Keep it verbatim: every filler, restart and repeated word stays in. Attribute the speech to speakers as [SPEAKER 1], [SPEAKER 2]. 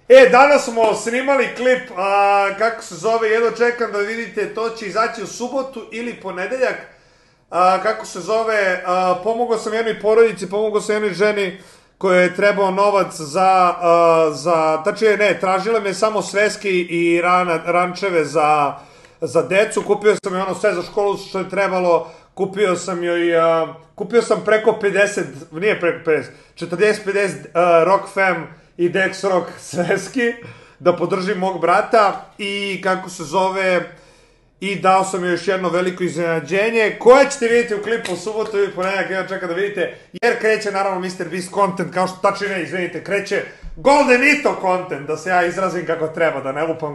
[SPEAKER 1] E, danas smo snimali klip, a, kako se zove, jedno čekam da vidite, to će izaći u subotu ili ponedeljak, a, kako se zove, a, pomogao sam jednoj porodici, pomogao sam jednoj ženi koja je trebao novac za, a, za, tačije ne, tražila me samo sveske i rana, rančeve za, za decu, kupio sam joj ono sve za školu što je trebalo, kupio sam joj, a, kupio sam preko pedeset, nije preko pedeset, četrdeset pedeset a, Rock Fam i Dex Rock sveski, da podržim mog brata i kako se zove, i dao sam joj još jedno veliko iznenađenje, koje ćete vidjeti u klipu u subotu ili ponedjeljak, ja čekam da vidite, jer kreće naravno mister Beast content, kao što tačno ne, izvinite, kreće Golden Ito content, da se ja izrazim kako treba, da ne lupam